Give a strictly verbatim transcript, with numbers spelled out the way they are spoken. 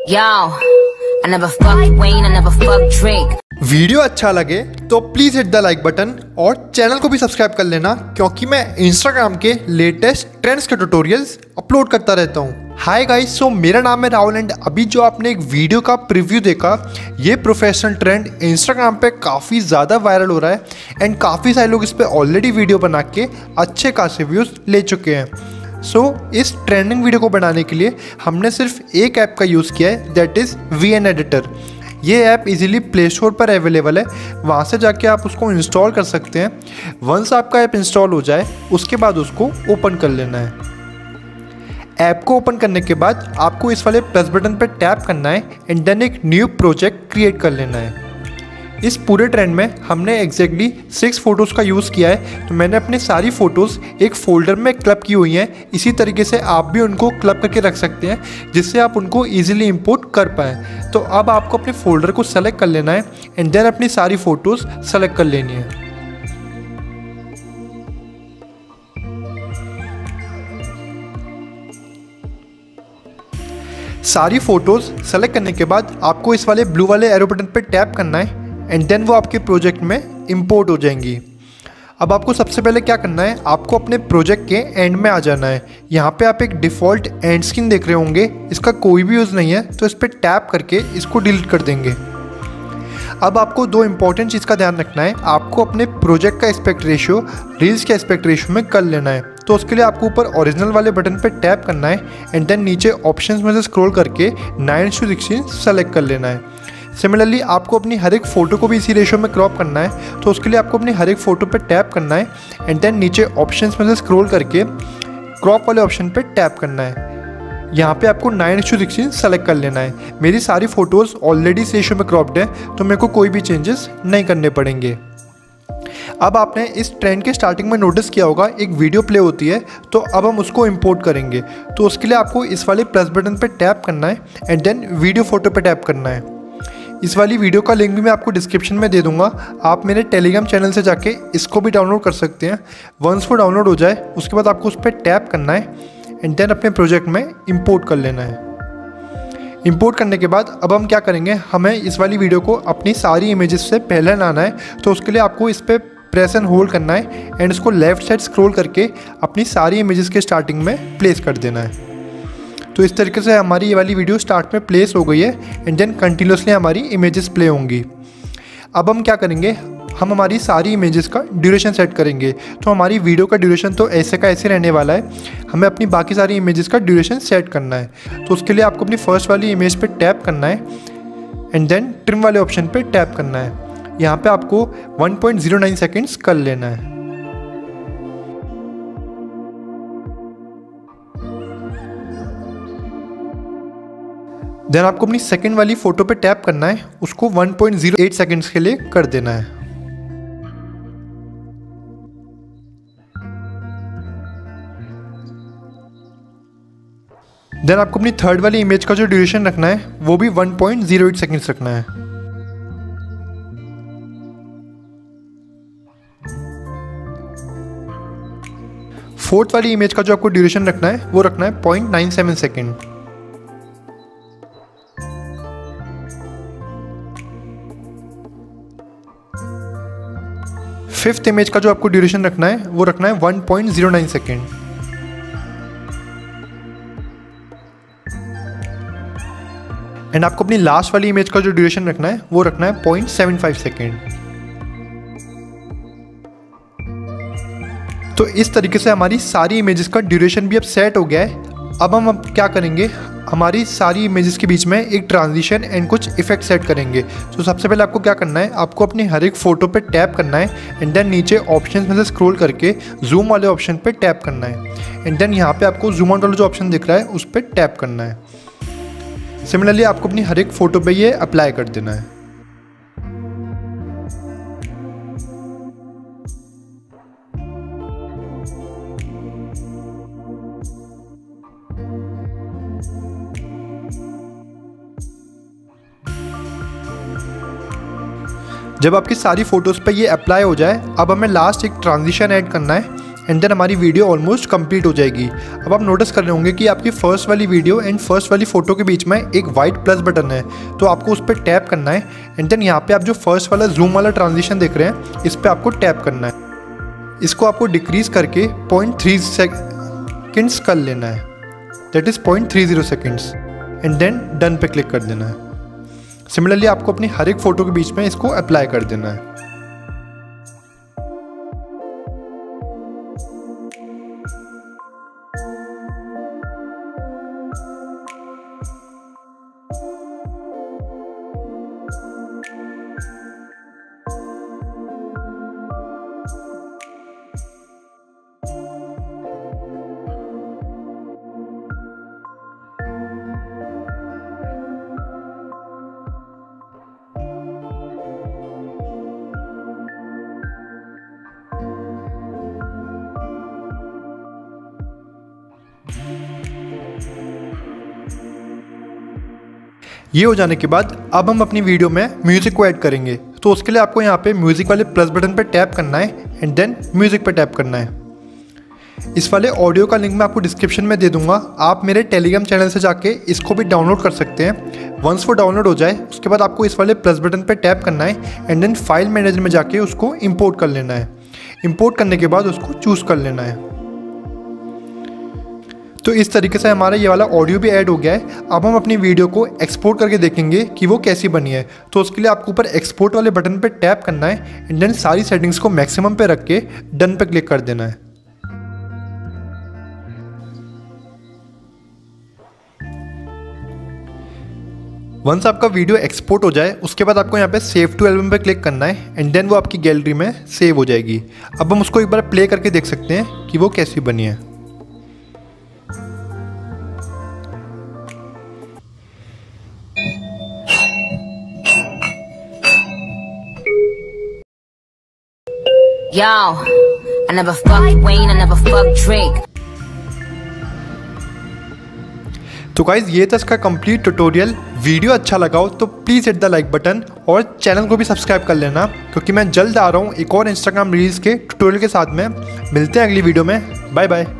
Yo, I never fucked Wayne, I never fucked Drake. वीडियो अच्छा लगे तो please hit the like button और चैनल को भी सब्सक्राइब कर लेना, क्योंकि मैं इंस्टाग्राम के लेटेस्ट ट्रेंड्स के ट्यूटोरियल्स अपलोड करता रहता हूँ। हाय गाइस, सो मेरा नाम है राहुल एंड अभी जो आपने एक वीडियो का प्रीव्यू देखा, ये प्रोफेशनल ट्रेंड इंस्टाग्राम पे काफ़ी ज़्यादा वायरल हो रहा है एंड काफ़ी सारे लोग इस पर ऑलरेडी वीडियो बना के अच्छे खासे व्यूज़ ले चुके हैं। सो so, इस ट्रेंडिंग वीडियो को बनाने के लिए हमने सिर्फ एक ऐप का यूज़ किया है, that is V N editor. ये ऐप इजीली प्ले स्टोर पर अवेलेबल है, वहाँ से जाके आप उसको इंस्टॉल कर सकते हैं। वंस आपका ऐप इंस्टॉल हो जाए उसके बाद उसको ओपन कर लेना है। ऐप को ओपन करने के बाद आपको इस वाले प्लस बटन पर टैप करना है एंड देन एक न्यू प्रोजेक्ट क्रिएट कर लेना है। इस पूरे ट्रेंड में हमने एग्जैक्टली सिक्स फोटोज़ का यूज़ किया है, तो मैंने अपनी सारी फ़ोटोज़ एक फ़ोल्डर में क्लब की हुई हैं। इसी तरीके से आप भी उनको क्लब करके रख सकते हैं, जिससे आप उनको ईजिली इंपोर्ट कर पाएँ। तो अब आपको अपने फ़ोल्डर को सेलेक्ट कर लेना है एंड देन अपनी सारी फ़ोटोज़ सेलेक्ट कर लेनी है। सारी फ़ोटोज़ सेलेक्ट करने के बाद आपको इस वाले ब्लू वाले एरो बटन पर टैप करना है एंड देन वो आपके प्रोजेक्ट में इंपोर्ट हो जाएंगी। अब आपको सबसे पहले क्या करना है, आपको अपने प्रोजेक्ट के एंड में आ जाना है। यहाँ पे आप एक डिफ़ॉल्ट एंड स्क्रीन देख रहे होंगे, इसका कोई भी यूज़ नहीं है, तो इस पर टैप करके इसको डिलीट कर देंगे। अब आपको दो इंपॉर्टेंट चीज़ का ध्यान रखना है, आपको अपने प्रोजेक्ट का एस्पेक्ट रेशियो रील्स के एस्पेक्ट रेशियो में कर लेना है। तो उसके लिए आपको ऊपर ओरिजिनल वाले बटन पर टैप करना है एंड देन नीचे ऑप्शंस में से स्क्रॉल करके नाइन टू सिक्सटीन सेलेक्ट कर लेना है। सिमिलरली आपको अपनी हर एक फ़ोटो को भी इसी रेशियो में क्रॉप करना है, तो उसके लिए आपको अपनी हर एक फ़ोटो पर टैप करना है एंड देन नीचे ऑप्शंस में से स्क्रॉल करके क्रॉप वाले ऑप्शन पर टैप करना है। यहाँ पे आपको नाइन टू सिक्सटीन सेलेक्ट कर लेना है। मेरी सारी फ़ोटोज़ ऑलरेडी इस रेशियो में क्रॉप्ड है, तो मेरे को कोई भी चेंजेस नहीं करने पड़ेंगे। अब आपने इस ट्रेंड के स्टार्टिंग में नोटिस किया होगा, एक वीडियो प्ले होती है, तो अब हम उसको इंपोर्ट करेंगे। तो उसके लिए आपको इस वाले प्लस बटन पर टैप करना है एंड देन वीडियो फोटो पर टैप करना है। इस वाली वीडियो का लिंक भी मैं आपको डिस्क्रिप्शन में दे दूंगा, आप मेरे टेलीग्राम चैनल से जाके इसको भी डाउनलोड कर सकते हैं। वंस वो डाउनलोड हो जाए उसके बाद आपको उस पर टैप करना है एंड देन अपने प्रोजेक्ट में इंपोर्ट कर लेना है। इंपोर्ट करने के बाद अब हम क्या करेंगे, हमें इस वाली वीडियो को अपनी सारी इमेजेस से पहले लाना है। तो उसके लिए आपको इस पर प्रेस एंड होल्ड करना है एंड इसको लेफ्ट साइड स्क्रॉल करके अपनी सारी इमेजेस के स्टार्टिंग में प्लेस कर देना है। तो इस तरीके से हमारी ये वाली वीडियो स्टार्ट में प्लेस हो गई है एंड देन कंटिन्यूसली हमारी इमेजेस प्ले होंगी। अब हम क्या करेंगे, हम हमारी सारी इमेजेस का ड्यूरेशन सेट करेंगे। तो हमारी वीडियो का ड्यूरेशन तो ऐसे का ऐसे रहने वाला है, हमें अपनी बाकी सारी इमेजेस का ड्यूरेशन सेट करना है। तो उसके लिए आपको अपनी फर्स्ट वाली इमेज पे टैप करना है एंड देन ट्रिम वाले ऑप्शन पे टैप करना है। यहाँ पे आपको one point zero nine seconds कर लेना है। देन आपको अपनी सेकंड वाली फोटो पे टैप करना है, उसको one point zero eight seconds के लिए कर देना है। देन आपको अपनी थर्ड वाली इमेज का जो ड्यूरेशन रखना है वो भी one point zero eight seconds रखना है। फोर्थ वाली इमेज का जो आपको ड्यूरेशन रखना है वो रखना है point nine seven second. Fifth image का जो आपको ड्यूरेशन रखना है वो रखना है one point zero nine second. And आपको अपनी लास्ट वाली इमेज का जो ड्यूरेशन रखना है वो रखना है पॉइंट सेवन फाइव सेकेंड। तो इस तरीके से हमारी सारी इमेजेस का ड्यूरेशन भी अब सेट हो गया है। अब हम अब क्या करेंगे, हमारी सारी इमेजेस के बीच में एक ट्रांजिशन एंड कुछ इफेक्ट सेट करेंगे। तो सबसे पहले आपको क्या करना है, आपको अपनी हर एक फ़ोटो पे टैप करना है एंड देन नीचे ऑप्शंस में से स्क्रॉल करके जूम वाले ऑप्शन पे टैप करना है एंड देन यहाँ पे आपको जूम आउट वाला जो ऑप्शन दिख रहा है उस पर टैप करना है। सिमिलरली आपको अपनी हर एक फ़ोटो पे ये अप्लाई कर देना है। जब आपकी सारी फ़ोटोज़ पे ये अप्लाई हो जाए, अब हमें लास्ट एक ट्रांजिशन ऐड करना है एंड देन हमारी वीडियो ऑलमोस्ट कंप्लीट हो जाएगी। अब आप नोटिस कर रहे होंगे कि आपकी फर्स्ट वाली वीडियो एंड फर्स्ट वाली फ़ोटो के बीच में एक वाइट प्लस बटन है, तो आपको उस पर टैप करना है एंड देन यहाँ पे आप जो फर्स्ट वाला जूम वाला ट्रांजिशन देख रहे हैं इस पर आपको टैप करना है। इसको आपको डिक्रीज़ करके पॉइंट थ्री सेकेंड्स कर लेना है, that is point three zero seconds, and then done पे क्लिक कर देना है। सिमिलरली आपको अपनी हर एक फ़ोटो के बीच में इसको अप्लाई कर देना है। ये हो जाने के बाद अब हम अपनी वीडियो में म्यूज़िक को ऐड करेंगे, तो उसके लिए आपको यहाँ पे म्यूज़िक वाले प्लस बटन पे टैप करना है एंड देन म्यूज़िक पे टैप करना है। इस वाले ऑडियो का लिंक मैं आपको डिस्क्रिप्शन में दे दूंगा, आप मेरे टेलीग्राम चैनल से जाके इसको भी डाउनलोड कर सकते हैं। वंस वो डाउनलोड हो जाए उसके बाद आपको इस वाले प्लस बटन पे टैप करना है एंड देन फाइल मैनेजर में जाके उसको इम्पोर्ट कर लेना है। इम्पोर्ट करने के बाद उसको चूज़ कर लेना है। तो इस तरीके से हमारा ये वाला ऑडियो भी ऐड हो गया है। अब हम अपनी वीडियो को एक्सपोर्ट करके देखेंगे कि वो कैसी बनी है। तो उसके लिए आपको ऊपर एक्सपोर्ट वाले बटन पे टैप करना है एंड देन सारी सेटिंग्स को मैक्सिमम पे रख के डन पे क्लिक कर देना है। वंस आपका वीडियो एक्सपोर्ट हो जाए उसके बाद आपको यहाँ पे सेव टू एल्बम पे क्लिक करना है एंड देन वो आपकी गैलरी में सेव हो जाएगी। अब हम उसको एक बार प्ले करके देख सकते हैं कि वो कैसी बनी है। Yo, I never fucked Wayne, I never fucked Drake. तो गाइज ये था इसका कंप्लीट ट्यूटोरियल। वीडियो अच्छा लगा हो तो please hit the like button और चैनल को भी सब्सक्राइब कर लेना, क्योंकि मैं जल्द आ रहा हूँ एक और इंस्टाग्राम रील्स के ट्यूटोरियल के साथ में। मिलते हैं अगली वीडियो में। Bye bye.